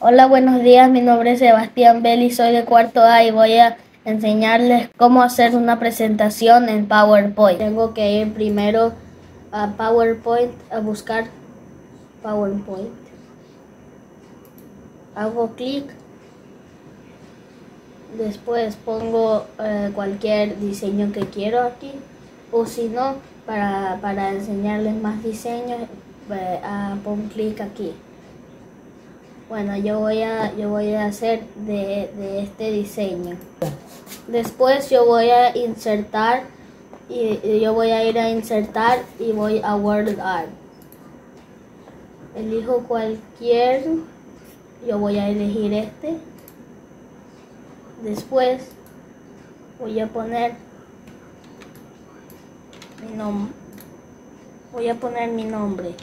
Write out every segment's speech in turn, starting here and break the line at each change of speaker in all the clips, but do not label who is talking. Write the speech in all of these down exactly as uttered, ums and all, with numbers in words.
Hola, buenos días. Mi nombre es Sebastián Bell y soy de cuarto A y voy a enseñarles cómo hacer una presentación en PowerPoint. Tengo que ir primero a PowerPoint a buscar PowerPoint. Hago clic. Después pongo eh, cualquier diseño que quiero aquí. O si no, para, para enseñarles más diseños, eh, ah, pongo clic aquí. Bueno, yo voy a, yo voy a hacer de, de este diseño. Después yo voy a insertar y, y yo voy a ir a insertar y voy a Word Art. Elijo cualquier, yo voy a elegir este. Después voy a poner mi nombre. Voy a poner mi nombre.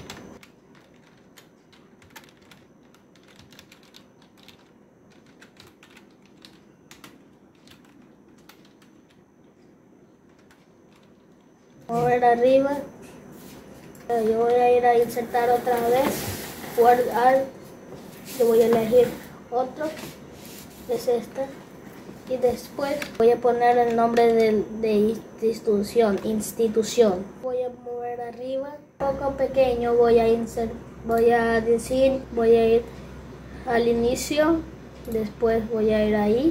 Mover arriba. Yo voy a ir a insertar otra vez Word Art. Yo voy a elegir otro, es este, y después voy a poner el nombre de, de institución, institución. Voy a mover arriba, un poco pequeño, voy a insertar, voy a decir, voy a ir al inicio, después voy a ir ahí,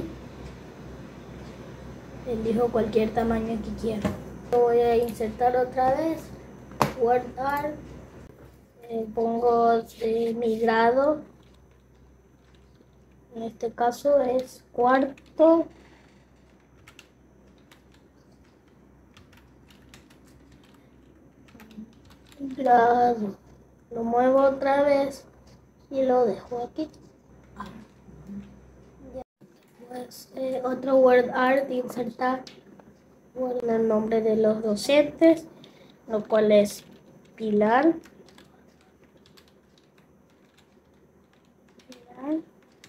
elijo cualquier tamaño que quiera. Voy a insertar otra vez Word Art, eh, pongo eh, mi grado, en este caso es cuarto grado. Lo muevo otra vez y lo dejo aquí. Pues, eh, otro Word Art, insertar el nombre de los docentes, lo cual es Pilar. Pilar.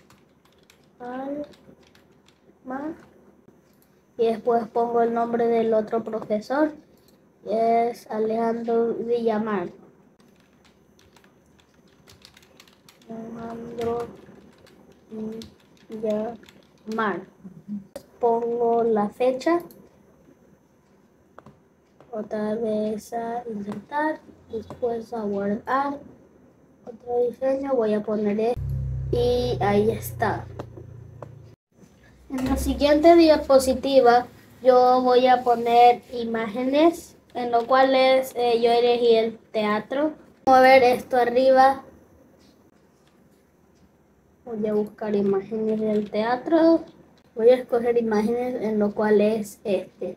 Alma. Y después pongo el nombre del otro profesor, que es Alejandro Villamar. Alejandro Villamar. Pongo la fecha. Otra vez a insertar, después a Word Art, otro diseño, voy a poner este y ahí está. En la siguiente diapositiva yo voy a poner imágenes, en lo cual es, eh, yo elegí el teatro. Vamos a ver esto arriba. Voy a buscar imágenes del teatro. Voy a escoger imágenes, en lo cual es este.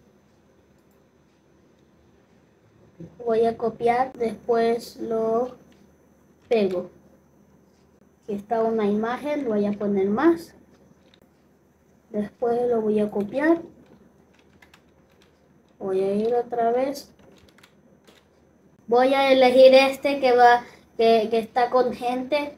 Voy a copiar, después lo pego. Aquí está una imagen, voy a poner más. Después lo voy a copiar. Voy a ir otra vez. Voy a elegir este que va, que, que está con gente.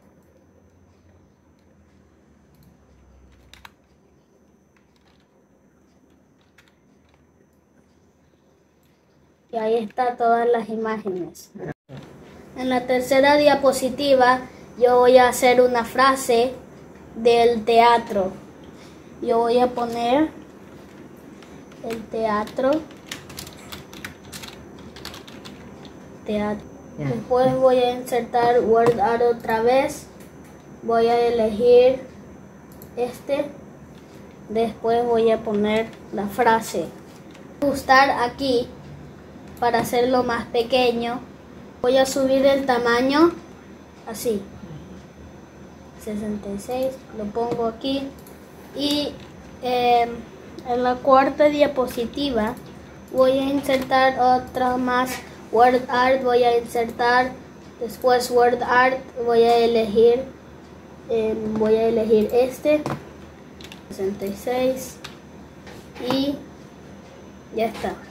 Y ahí está todas las imágenes. En la tercera diapositiva yo voy a hacer una frase del teatro. Yo voy a poner el teatro. Teatro. Después voy a insertar Word Art otra vez. Voy a elegir este. Después voy a poner la frase. Ajustar aquí para hacerlo más pequeño. Voy a subir el tamaño así. sesenta y seis. Lo pongo aquí. Y eh, en la cuarta diapositiva voy a insertar otra más Word Art. Voy a insertar después Word Art. Voy a elegir eh, voy a elegir este sesenta y seis y ya está.